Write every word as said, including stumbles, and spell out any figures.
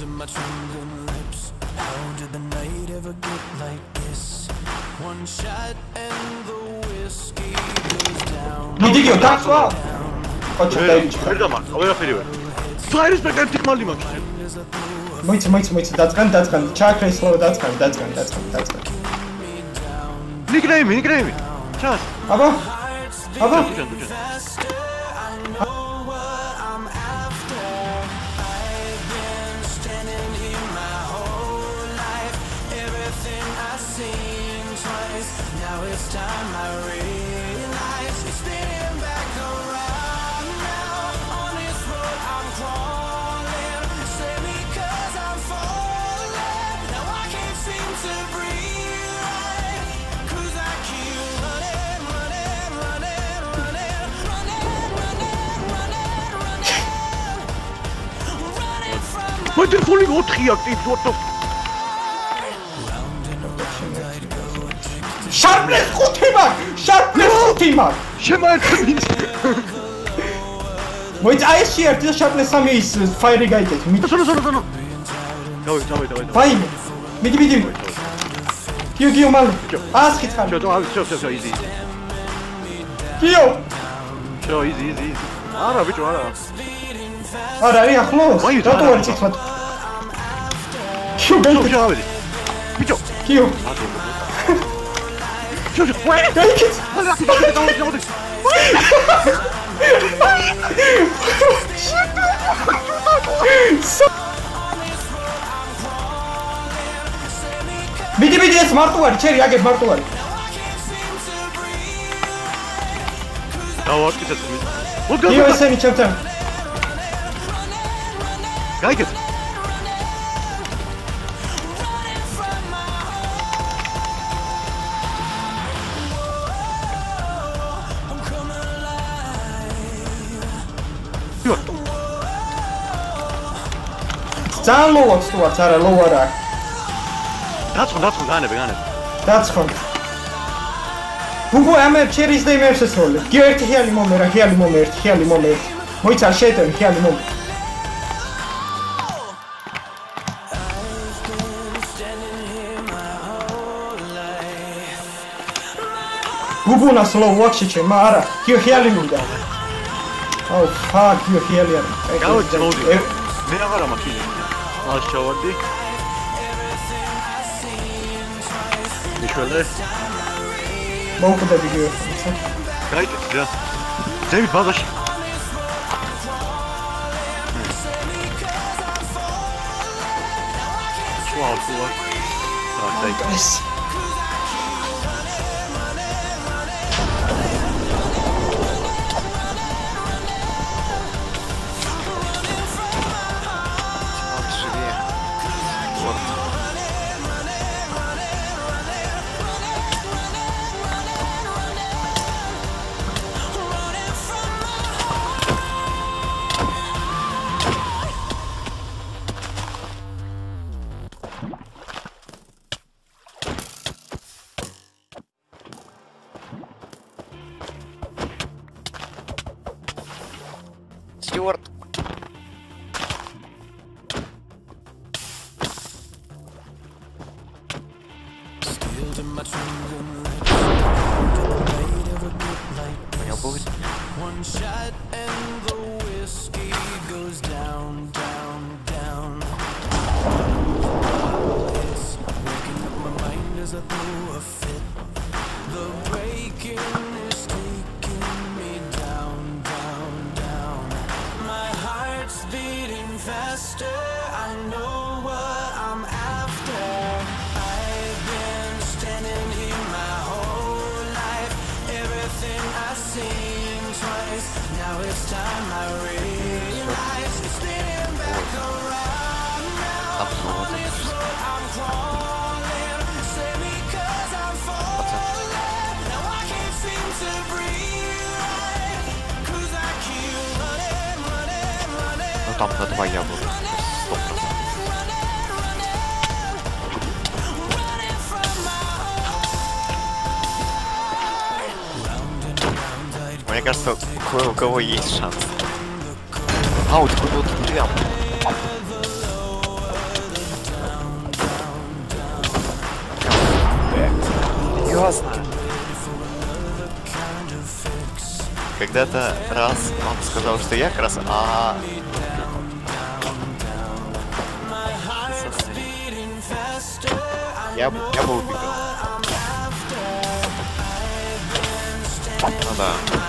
to my trembling lips. How did the night ever get like this? One shot and the whiskey goes down. Mi dico, cazzo! Faccio bene. Guarda ma, aveva ferire. Fai rispetto ti malli ma. Moiți, moiți, moiți, dați gan, dați gan. Chakra is slow, dați gan, dați gan, dați gan, dați gan. Nickname, nickname. Čas. Aba? Aba? Dužan, dužan. Now it's time I realize it's spinning back around now. On this road I'm crawling, save me cause I'm falling. Now I can't seem to breathe right, cause I keep running, running, running, running, running, running, running, running, running from my... Wat is volledig uitgeactiveerd, what the... Sharpness ხუთი მაქვს! Sharpness ხუთი მაქვს! შემაერთებით! მოიცა აი ეს შეერთი და Sharpness სამი ის ფაირი გაიგეთ. სანო, სანო, სანო. გავი, დავი, დავი. ფაი. მიდი, მიდი. კიო, კიო, მალე. ასხი ცხარი. შო, დავი, შო, შო, შო, easy. კიო. შო, easy, easy. არა, ბიჭო, არა. არა, არის ახლოს. რატო არ იცით? კიო, შო, შო, ავედი. ბიჭო. კიო. Şo şo. Wait. გაიქეთ. არა, ბიჭო, დავი, დავი. მიდი, მიდი, ეს მარტო არის, ჩერი, აგებ მარტო არის. დავარკიცეთ მიდი. მოდგა. კიო, ესენი ჩემთან. გაიგეთ. ძალიან ლოვა ვსტუარც, არა, ლოვა რა. დაწყო, დაწყო, განები, განები. დაწყო. ბუბუ, ამერ ჩერის და იმერს ესროლე. გიო ერთი ხიალი მომე რა, ხიალი მომე, ერთი ხიალი მომე. მოიცა შეტენ, ხიალი მომე. ბუბუნას ლოვა ვაქში ჩემ, არა, გიო ხიალი მინდა. აუ, ფაკ, გიო ხიალი არა. გავიქცე მოდი. მე აღარა მაქვს. ას ჩავარდი. მიშველე. მოუკვდები გიო. გაიგეთ რა. დევიდ ბაზაში. ვაუ, ვაუ. აა, დაიგეს. Стюарт. Понял, будет? One shot and the whiskey goes down, down, down. It's waking up my mind as I throw a fit. The breaking is taking me down, down, down. My heart's beating faster. I know what I'm after. I've been standing here my whole life. Everything I've seen twice. Now it's time I realize it's spinning back around now. On this road I'm crawling. Save me cause I'm falling. Now I can't seem to breathe right, cause I keep running, running, running. Ну там на твоя была. сто процентов. Мне кажется, кое у кого есть шанс. А, вот тут вот прям. Серьезно? Когда-то раз он сказал, что я крас... А, я, б- я бы убегал. Ну да.